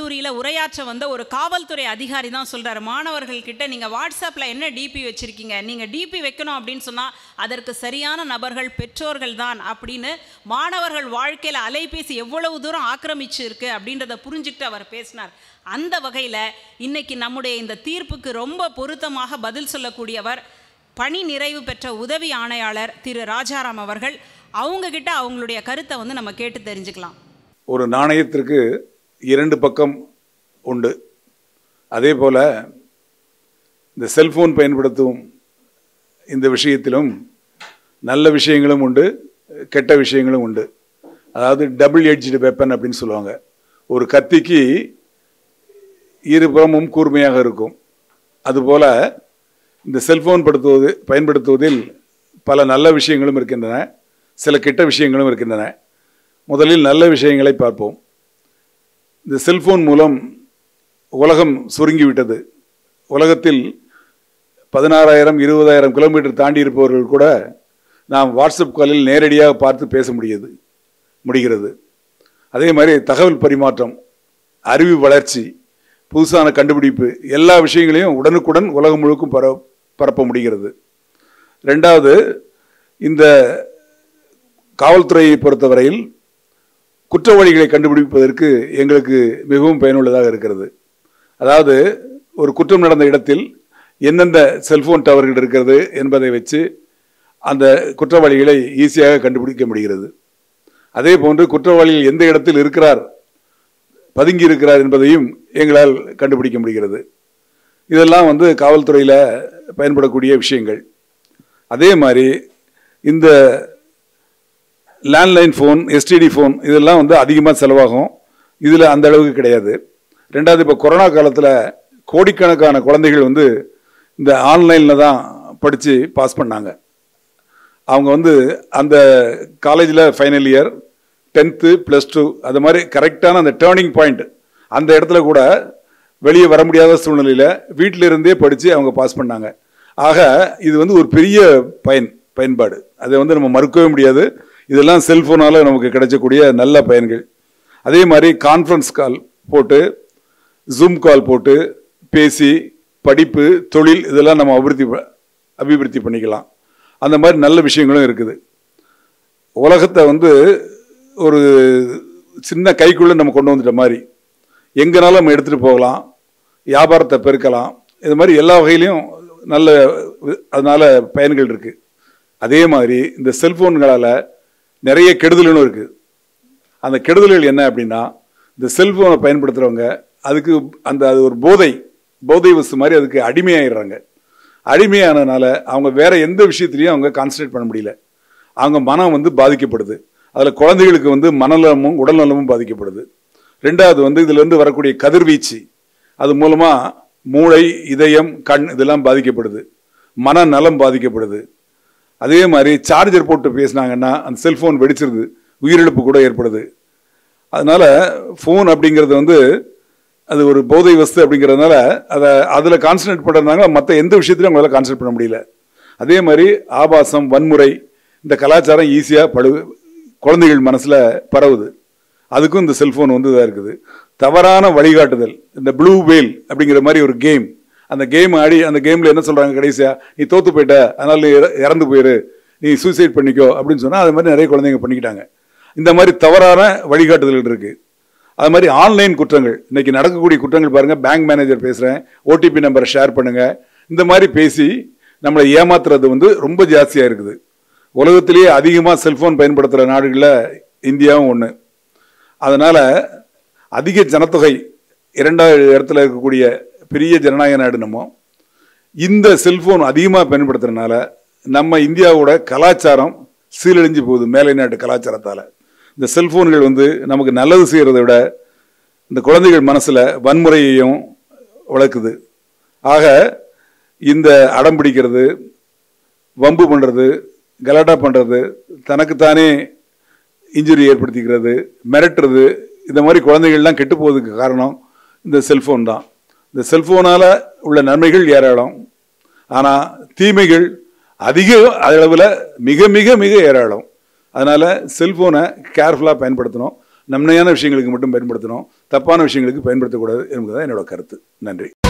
கல்லூரியில் உரையாற்ற வந்த ஒரு காவல்துறை அதிகாரி தான் சொல்கிறார், மாணவர்கள்கிட்ட நீங்கள் வாட்ஸ்அப்பில் என்ன டிபி வச்சுருக்கீங்க, நீங்கள் டிபி வைக்கணும் அப்படின்னு சொன்னால் அதற்கு சரியான நபர்கள் பெற்றோர்கள் தான் அப்படின்னு. மாணவர்கள் வாழ்க்கையில் அலைபேசி எவ்வளவு தூரம் ஆக்கிரமிச்சு இருக்கு அப்படின்றத புரிஞ்சுக்கிட்டு அவர் பேசினார். அந்த வகையில் இன்னைக்கு நம்முடைய இந்த தீர்ப்புக்கு ரொம்ப பொருத்தமாக பதில் சொல்லக்கூடியவர் பணி நிறைவு பெற்ற உதவி ஆணையாளர் திரு ராஜாராம் அவர்கள். அவங்கக்கிட்ட அவங்களுடைய கருத்தை நம்ம கேட்டு தெரிஞ்சுக்கலாம். ஒரு நாணயத்திற்கு இரண்டு பக்கம் உண்டு. அதே போல் இந்த செல்ஃபோன் பயன்படுத்தும் இந்த விஷயத்திலும் நல்ல விஷயங்களும் உண்டு, கெட்ட விஷயங்களும் உண்டு. அதாவது டபுள் எட்ஜ்டு வெப்பன் அப்படின்னு சொல்லுவாங்க. ஒரு கத்திக்கு இருபுறமும் கூர்மையாக இருக்கும். அதுபோல் இந்த செல்ஃபோன் பயன்படுத்துவதில் பல நல்ல விஷயங்களும் இருக்கின்றன, சில கெட்ட விஷயங்களும் இருக்கின்றன. முதலில் நல்ல விஷயங்களை பார்ப்போம். இந்த செல்ஃபோன் மூலம் உலகம் சுருங்கிவிட்டது. உலகத்தில் 16,000 20,000 கிலோமீட்டர் தாண்டி இருப்பவர்கள் கூட நாம் வாட்ஸ்அப் காலில் நேரடியாக பார்த்து பேச முடிகிறது. அதே மாதிரி தகவல் பரிமாற்றம், அறிவு வளர்ச்சி, புதுசான கண்டுபிடிப்பு, எல்லா விஷயங்களையும் உடனுக்குடன் உலகம் முழுக்கும் பரப்ப முடிகிறது. ரெண்டாவது, இந்த காவல்துறையை பொறுத்தவரையில் குற்றவாளிகளை கண்டுபிடிப்பதற்கு எங்களுக்கு மிகவும் பயனுள்ளதாக இருக்கிறது. அதாவது ஒரு குற்றம் நடந்த இடத்தில் எந்தெந்த செல்போன் டவர்கள் இருக்கிறது என்பதை வச்சு அந்த குற்றவாளிகளை ஈஸியாக கண்டுபிடிக்க முடிகிறது. அதே போன்று குற்றவாளிகள் எந்த இடத்தில் இருக்கிறார், பதுங்கி இருக்கிறார் என்பதையும் எங்களால் கண்டுபிடிக்க முடிகிறது. இதெல்லாம் காவல்துறையில் பயன்படக்கூடிய விஷயங்கள். அதே மாதிரி இந்த லேண்ட்லைன் ஃபோன், எஸ்டிடி ஃபோன் இதெல்லாம் அதிகமாக செலவாகும். இதில் அந்த அளவுக்கு கிடையாது. ரெண்டாவது, இப்போ கொரோனா காலத்தில் கோடிக்கணக்கான குழந்தைகள் இந்த ஆன்லைனில் தான் படித்து பாஸ் பண்ணாங்க. அவங்க அந்த காலேஜில் ஃபைனல் இயர், 10th +2 அது மாதிரி கரெக்டான அந்த டேர்னிங் பாயிண்ட், அந்த இடத்துல கூட வெளியே வர முடியாத சூழ்நிலையில் வீட்டில் இருந்தே படித்து அவங்க பாஸ் பண்ணாங்க. ஆக இது ஒரு பெரிய பயன்பாடு. அதை நம்ம மறுக்கவே முடியாது. இதெல்லாம் செல்ஃபோனால் நமக்கு கிடைச்சக்கூடிய நல்ல பயன்கள். அதே மாதிரி கான்ஃபரன்ஸ் கால் போட்டு, ஜூம் கால் போட்டு பேசி படிப்பு, தொழில் இதெல்லாம் நம்ம அபிவிருத்தி பண்ணிக்கலாம். அந்த மாதிரி நல்ல விஷயங்களும் இருக்குது. உலகத்தை ஒரு சின்ன கைக்குள்ளே நம்ம கொண்டு வந்துட்ட மாதிரி எங்கேனாலும் நம்ம எடுத்துகிட்டு போகலாம், வியாபாரத்தை பெருக்கலாம். இது மாதிரி எல்லா வகையிலையும் நல்ல அதனால பயன்கள் இருக்குது. அதே மாதிரி இந்த செல்ஃபோன்களால் நிறைய கெடுதலும் இருக்குது. அந்த கெடுதல்கள் என்ன அப்படின்னா, இந்த செல்ஃபோனை பயன்படுத்துகிறவங்க அதுக்கு அது ஒரு போதை வஸ்து மாதிரி அதுக்கு அடிமையாகிடுறாங்க. அடிமையானதுனால அவங்க வேற எந்த விஷயத்துலையும் அவங்க கான்சன்ட்ரேட் பண்ண முடியல. அவங்க மனம் பாதிக்கப்படுது. அதில் குழந்தைகளுக்கு மனநலமும் உடல்நலமும் பாதிக்கப்படுது. ரெண்டாவது இதுலேருந்து வரக்கூடிய கதிர்வீச்சு, அது மூலமாக மூளை, இதயம், கண் இதெல்லாம் பாதிக்கப்படுது. மனநலம் பாதிக்கப்படுது. அதே மாதிரி சார்ஜர் போட்டு பேசினாங்கன்னா அந்த செல்ஃபோன் வெடிச்சிருது, உயிரிழப்பு கூட ஏற்படுது. அதனால ஃபோன் அப்படிங்கிறது அது ஒரு போதை வஸ்து அப்படிங்கிறதுனால அதில் கான்சன்ட்ரேட் பண்ணுறதுனால மற்ற எந்த விஷயத்திலும் அவங்களால கான்சன்ட்ரேட் பண்ண முடியல. அதே மாதிரி ஆபாசம், வன்முறை, இந்த கலாச்சாரம் ஈஸியாக குழந்தைகள் மனசில் பரவுது. அதுக்கும் இந்த செல்ஃபோன் இதாக இருக்குது. தவறான வழிகாட்டுதல், இந்த ப்ளூ வேல் அப்படிங்கிற மாதிரி ஒரு கேம், அந்த கேம் ஆடி அந்த கேமில் என்ன சொல்கிறாங்க, கடைசியாக நீ தோற்று போயிட்ட, அதனால் நீ இறந்து போயிரு, நீ சூசைட் பண்ணிக்கோ அப்படின்னு சொன்னால் அது மாதிரி நிறைய குழந்தைங்க பண்ணிக்கிட்டாங்க. இந்த மாதிரி தவறான வழிகாட்டுதல்கள் இருக்குது. அது மாதிரி ஆன்லைன் குற்றங்கள், இன்றைக்கி நடக்கக்கூடிய குற்றங்கள் பாருங்கள். பேங்க் மேனேஜர் பேசுகிறேன், ஓடிபி நம்பரை ஷேர் பண்ணுங்கள், இந்த மாதிரி பேசி நம்மளை ஏமாத்துறது ரொம்ப ஜாஸ்தியாக இருக்குது. உலகத்திலேயே அதிகமாக செல்ஃபோன் பயன்படுத்துகிற நாடுகளில் இந்தியாவும் ஒன்று. அதனால் அதிக ஜனத்தொகை 2வது இடத்துல இருக்கக்கூடிய பெரிய ஜனநாயக நாடு நம்ம. இந்த செல்ஃபோன் அதிகமாக பயன்படுத்துறதுனால நம்ம இந்தியாவோட கலாச்சாரம் சீரழிஞ்சு போகுது. மேலை நாட்டு கலாச்சாரத்தால் இந்த செல்ஃபோன்கள் நமக்கு நல்லது செய்கிறத விட இந்த குழந்தைகள் மனசில் வன்முறையையும் வளர்க்குது. ஆக இந்த அடம் பிடிக்கிறது, வம்பு பண்ணுறது, கலாட்டா பண்ணுறது, தனக்குத்தானே இன்ஜுரி ஏற்படுத்திக்கிறது, மிரட்டுறது, இந்த மாதிரி குழந்தைகள்லாம் கெட்டு போவதுக்கு காரணம் இந்த செல்ஃபோன் தான். இந்த செல்ஃபோனால் உள்ள நன்மைகள் ஏராளம், ஆனால் தீமைகள் அதிக அளவில் மிக மிக மிக ஏராளம். அதனால் செல்ஃபோனை கேர்ஃபுல்லாக பயன்படுத்தணும். நன்மையான விஷயங்களுக்கு மட்டும் பயன்படுத்தணும், தப்பான விஷயங்களுக்கு பயன்படுத்தக்கூடாது என்பதுதான் என்னோட கருத்து. நன்றி.